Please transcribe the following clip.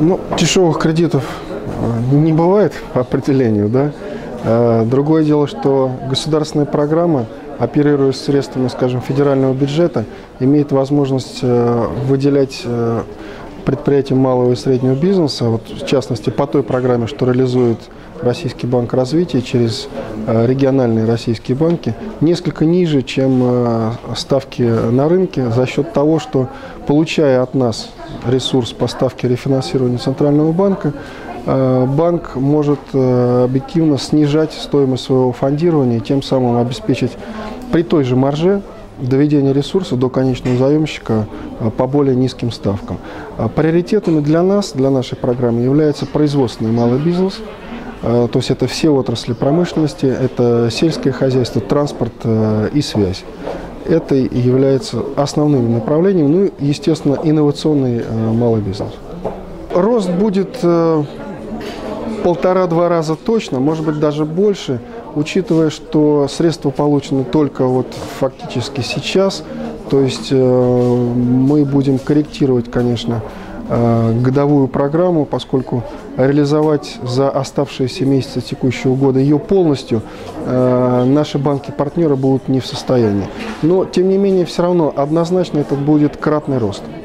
Ну, дешевых кредитов не бывает по определению, да. Другое дело, что государственная программа, оперируя средствами, скажем, федерального бюджета, имеет возможность выделять предприятиям малого и среднего бизнеса, вот, в частности, по той программе, что реализует Российский банк развития через региональные российские банки, несколько ниже, чем ставки на рынке, за счет того, что, получая от нас ресурс по ставке рефинансирования Центрального банка, банк может объективно снижать стоимость своего фондирования, тем самым обеспечить при той же марже доведение ресурса до конечного заемщика по более низким ставкам. Приоритетами для нас, для нашей программы, является производственный малый бизнес. То есть это все отрасли промышленности, это сельское хозяйство, транспорт и связь. Это и является основным направлением, ну и, естественно, инновационный малый бизнес. Рост будет 1,5-2 раза точно, может быть даже больше, учитывая, что средства получены только вот фактически сейчас. То есть мы будем корректировать, конечно, годовую программу, поскольку реализовать за оставшиеся месяцы текущего года ее полностью наши банки-партнеры будут не в состоянии. Но, тем не менее, все равно однозначно это будет кратный рост.